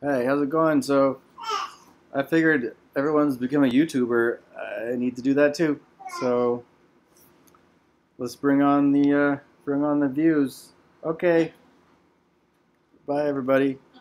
Hey, how's it going? So, I figured everyone's become a YouTuber. I need to do that too. So, let's bring on the views. Okay, bye everybody.